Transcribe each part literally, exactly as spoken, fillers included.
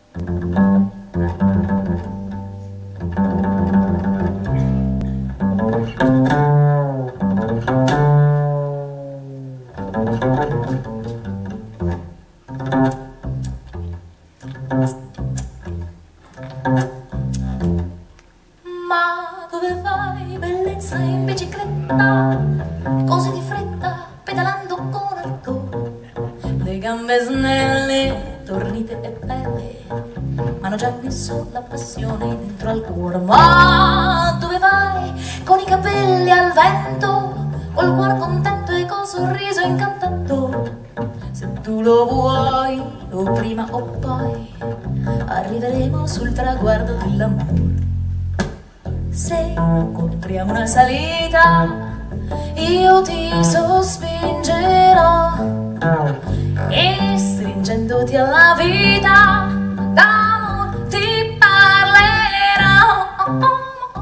Ma dove vai, bellezza in bicicletta? Così di fretta, pedalando con ardore. Le gambe snelle, tornite e belle, ma hanno già messo la passione dentro al cuore. Ma dove vai, con i capelli al vento, col cuore contento e col sorriso incantato? Se tu lo vuoi, o prima o poi, arriveremo sul traguardo dell'amore. Se incontriamo una salita, io ti sospingerò e stringendoti alla vita d'amor ti parlerò.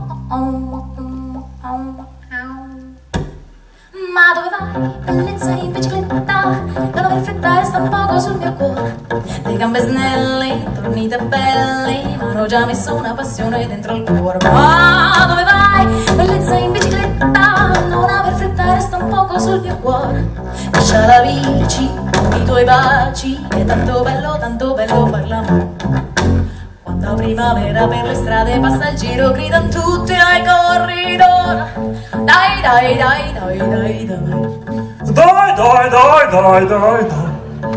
Ma dove vai, bellezza in bicicletta? Non aver fretta e sta un poco sul mio cuore. Le gambe snelle, tornite belle, ma hanno già messo una passione dentro il cuore. Ma dove vai, bellezza in bicicletta? Non aver fretta e sta un poco sul mio cuore. Lascia la bici, i tuoi baci, è tanto bello, tanto bello far l'amore. Quando primavera per le strade passa il giro, gridano tutti ai corridori. Dai, dai, dai, dai, dai, dai. Dai, dai, dai, dai, dai, dai.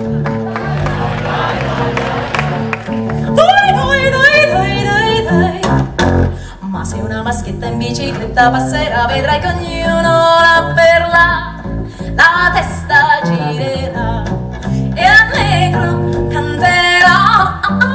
Dai, dai, dai, dai, dai, dai. Ma se una maschietta in bicicletta passerà, vedrai che ognuno la perla, la testa girerà e allegro canterà.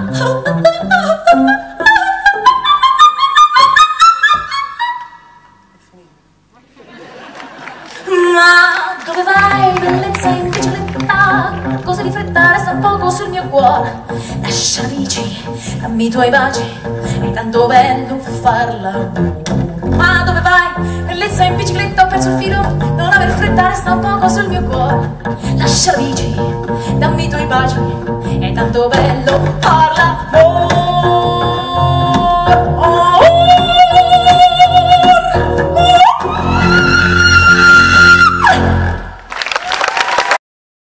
Ma dove vai, bellezza in bicicletta? Cosa di fretta, resta un poco sul mio cuore. Lascia la bici, dammi i tuoi baci, è tanto bello farla. Ma dove vai, bellezza in bicicletta? Ho perso il filo, non aver fretta, resta un poco sul mio cuore. Lascia la bici, dammi i tuoi baci, è tanto bello farla.